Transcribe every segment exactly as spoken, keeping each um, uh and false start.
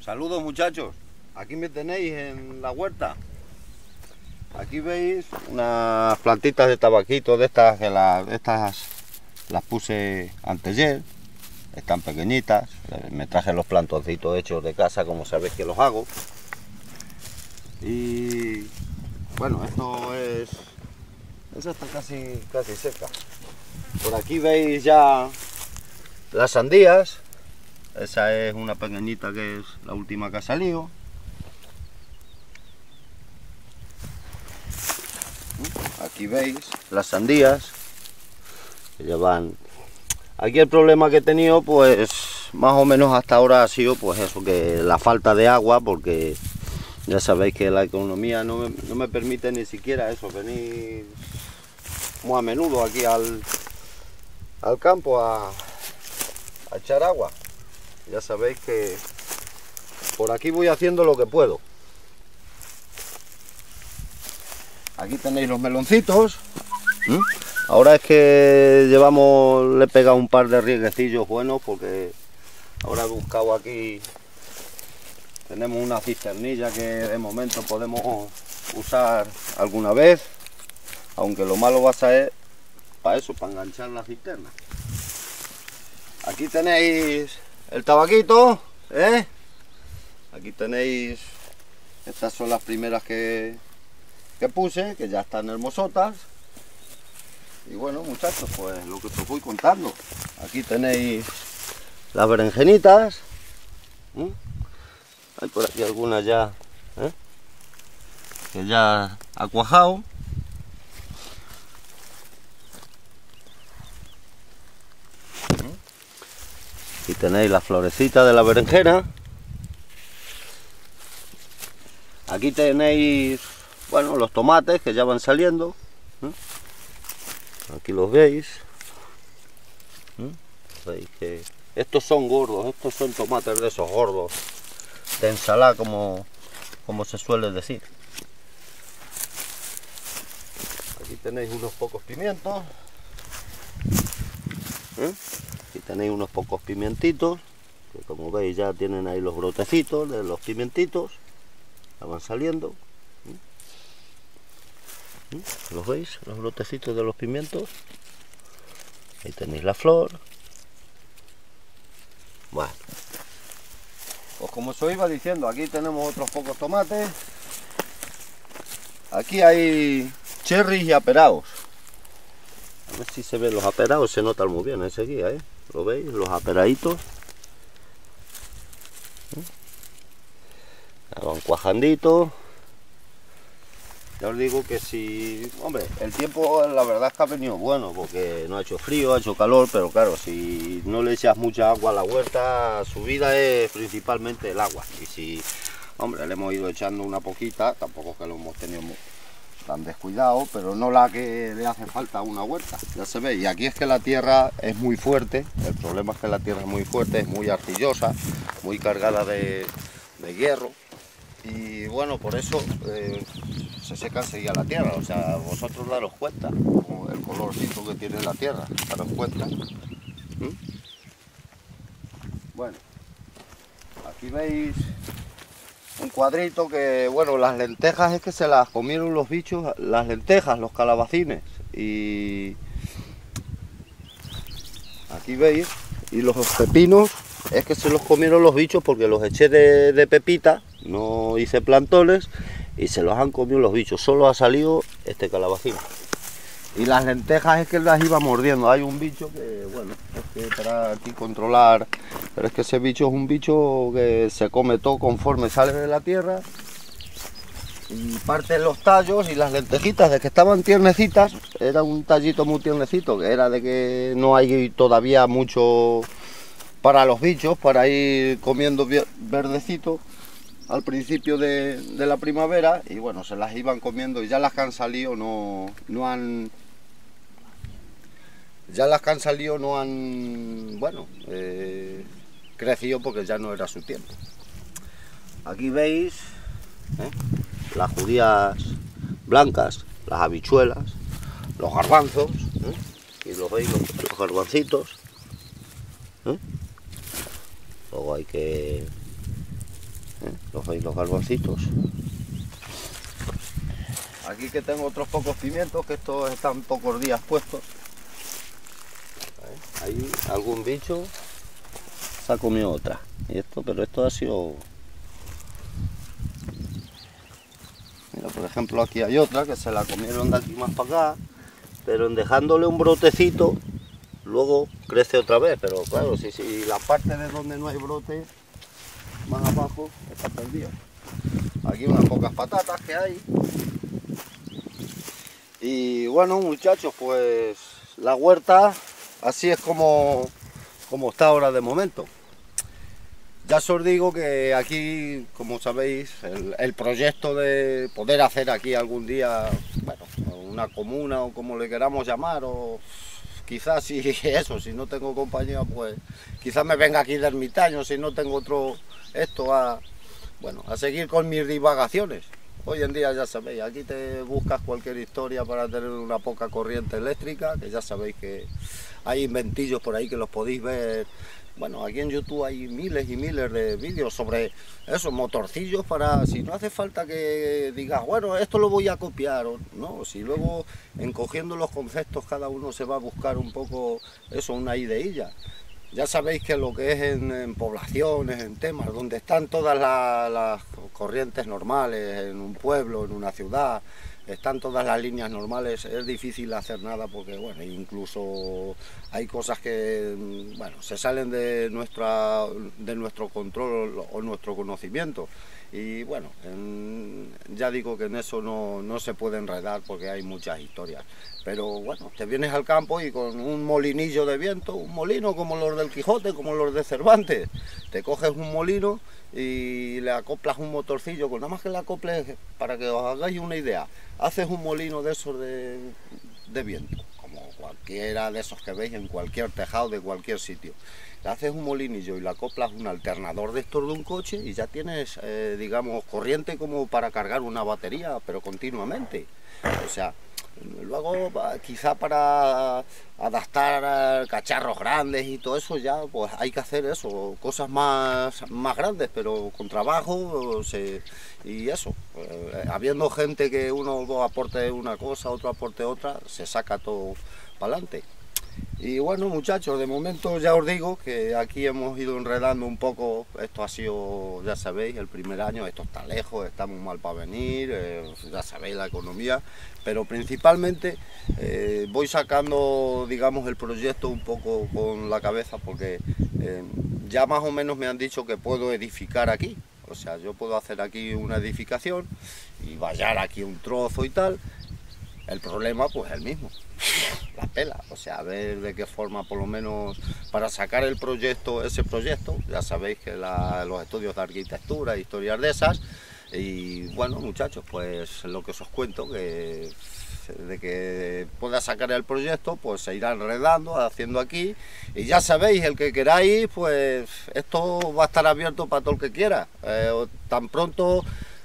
Saludos muchachos, aquí me tenéis en la huerta. Aquí veis unas plantitas de tabaquito de estas que las, estas las puse anteayer. Están pequeñitas, me traje los plantoncitos hechos de casa, como sabéis que los hago. Y bueno, esto es, esa está casi, casi seca. Por aquí veis ya las sandías. Esa es una pequeñita que es la última que ha salido. Aquí veis las sandías que ya van. Aquí el problema que he tenido, pues más o menos hasta ahora ha sido pues eso, que la falta de agua, porque ya sabéis que la economía no me, no me permite ni siquiera eso, venir muy a menudo aquí al, al campo a, a echar agua. Ya sabéis que por aquí voy haciendo lo que puedo. Aquí tenéis los meloncitos. ¿Mm? Ahora es que llevamos, le he pegado un par de rieguecillos buenos, porque ahora he buscado aquí, tenemos una cisternilla que de momento podemos usar alguna vez, aunque lo malo va a ser para eso, para enganchar la cisterna. Aquí tenéis el tabaquito, ¿eh? Aquí tenéis, estas son las primeras que, que puse, que ya están hermosotas. Y bueno muchachos, pues lo que os voy contando. Aquí tenéis las berenjenitas. ¿Mm? Hay por aquí algunas ya, ¿eh? que ya ha cuajado. Aquí tenéis la florecita de la berenjena. Aquí tenéis, bueno, los tomates que ya van saliendo. ¿Mm? Aquí los veis. ¿Mm? Veis que estos son gordos, estos son tomates de esos gordos, de ensalada, como, como se suele decir. Aquí tenéis unos pocos pimientos. ¿Eh? Aquí tenéis unos pocos pimientitos, que como veis ya tienen ahí los brotecitos de los pimientitos, ya van saliendo. ¿Los veis? Los brotecitos de los pimientos. Ahí tenéis la flor. Bueno, pues como os iba diciendo, aquí tenemos otros pocos tomates. Aquí hay cherries y aperaos. A ver si se ven los aperaos, se notan muy bien enseguida, ¿eh? ¿Lo veis? Los aperaditos. Ya van cuajanditos. Ya os digo que si, hombre, el tiempo la verdad es que ha venido bueno, porque no ha hecho frío, ha hecho calor, pero claro, si no le echas mucha agua a la huerta, su vida es principalmente el agua. Y si, hombre, le hemos ido echando una poquita, tampoco es que lo hemos tenido tan descuidado, pero no la que le hace falta a una huerta, ya se ve. Y aquí es que la tierra es muy fuerte, el problema es que la tierra es muy fuerte, es muy arcillosa, muy cargada de, de hierro. Y bueno, por eso eh, se seca enseguida la tierra. O sea, vosotros daros cuenta, como el colorcito que tiene la tierra, daros cuenta. ¿Mm? Bueno, aquí veis un cuadrito que, bueno, las lentejas es que se las comieron los bichos, las lentejas, los calabacines. Y aquí veis, y los pepinos es que se los comieron los bichos, porque los eché de, de pepita. No hice plantones y se los han comido los bichos. Solo ha salido este calabacín. Y las lentejas es que las iba mordiendo. Hay un bicho que, bueno, es que para aquí controlar, pero es que ese bicho es un bicho que se come todo conforme sale de la tierra y parte los tallos. Y las lentejitas, de que estaban tiernecitas, era un tallito muy tiernecito, que era de que no hay todavía mucho para los bichos, para ir comiendo verdecito al principio de, de la primavera. Y bueno, se las iban comiendo, y ya las que han salido no, no han ya las que han salido no han bueno eh, crecido, porque ya no era su tiempo. Aquí veis ¿eh? las judías blancas, las habichuelas, los garbanzos, ¿eh? y los veis los, los garbancitos, ¿eh? Luego hay que ¿Eh? Los veis, los garbancitos. Aquí que tengo otros pocos pimientos, que estos están pocos días puestos. ¿Eh? Ahí algún bicho se ha comido otra. Y esto, pero esto ha sido... Mira, por ejemplo, aquí hay otra que se la comieron de aquí más para acá, pero en dejándole un brotecito, luego crece otra vez. Pero claro, si, si la parte de donde no hay brote, más abajo, está perdido. Aquí unas pocas patatas que hay. Y bueno, muchachos, pues la huerta así es como, como está ahora de momento. Ya os digo que aquí, como sabéis, el, el proyecto de poder hacer aquí algún día, bueno, una comuna o como le queramos llamar, o quizás si eso, si no tengo compañía, pues quizás me venga aquí de ermitaño, si no tengo otro, esto a, bueno, a seguir con mis divagaciones. Hoy en día ya sabéis, aquí te buscas cualquier historia para tener una poca corriente eléctrica, que ya sabéis que hay inventillos por ahí que los podéis ver. Bueno, aquí en YouTube hay miles y miles de vídeos sobre esos motorcillos para, si no hace falta que digas, bueno, esto lo voy a copiar, o no, si luego encogiendo los conceptos cada uno se va a buscar un poco eso, una ideilla. Ya sabéis que lo que es en, en poblaciones, en temas, donde están todas la, las corrientes normales, en un pueblo, en una ciudad, están todas las líneas normales, es difícil hacer nada porque, bueno, incluso hay cosas que, bueno, se salen de, nuestra, de nuestro control o nuestro conocimiento. Y bueno, en, ya digo que en eso no, no se puede enredar porque hay muchas historias. Pero bueno, te vienes al campo y con un molinillo de viento, un molino como los del Quijote, como los de Cervantes, te coges un molino y le acoplas un motorcillo, con nada más que le acoples, para que os hagáis una idea, haces un molino de esos de, de viento, como cualquiera de esos que veis en cualquier tejado de cualquier sitio. Le haces un molinillo y le acoplas un alternador de estos de un coche y ya tienes, eh, digamos, corriente como para cargar una batería, pero continuamente. O sea, luego quizá para adaptar cacharros grandes y todo eso ya pues hay que hacer eso, cosas más, más grandes, pero con trabajo se, y eso, eh, habiendo gente que uno aporte una cosa, otro aporte otra, se saca todo para adelante. Y bueno, muchachos, de momento ya os digo que aquí hemos ido enredando un poco. Esto ha sido, ya sabéis, el primer año, esto está lejos, estamos mal para venir, eh, ya sabéis la economía, pero principalmente eh, voy sacando, digamos, el proyecto un poco con la cabeza porque eh, ya más o menos me han dicho que puedo edificar aquí. O sea, yo puedo hacer aquí una edificación y vallar aquí un trozo y tal. El problema pues es el mismo, la pela, o sea, a ver de qué forma por lo menos para sacar el proyecto, ese proyecto, ya sabéis que la, los estudios de arquitectura, historias de esas, y bueno muchachos, pues lo que os cuento, que de que pueda sacar el proyecto, pues se irá enredando, haciendo aquí, y ya sabéis, el que queráis, pues esto va a estar abierto para todo el que quiera, eh, tan pronto...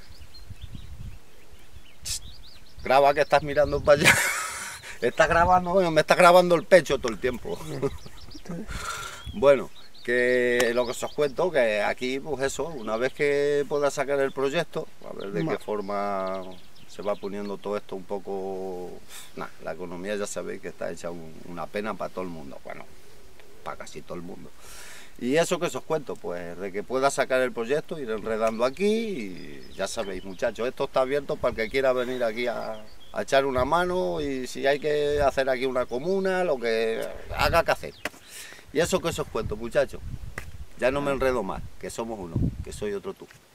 Graba que estás mirando para allá. Estás grabando, bueno, me estás grabando el pecho todo el tiempo. Bueno, que lo que os cuento, que aquí, pues eso, una vez que pueda sacar el proyecto, a ver de qué forma se va poniendo todo esto un poco... Nah, la economía ya sabéis que está hecha un, una pena para todo el mundo. Bueno, para casi todo el mundo. Y eso que os cuento, pues de que pueda sacar el proyecto, ir enredando aquí y ya sabéis muchachos, esto está abierto para el que quiera venir aquí a, a echar una mano y si hay que hacer aquí una comuna, lo que haga que hacer. Y eso que os cuento muchachos, ya no me enredo más, que somos uno, que soy otro tú.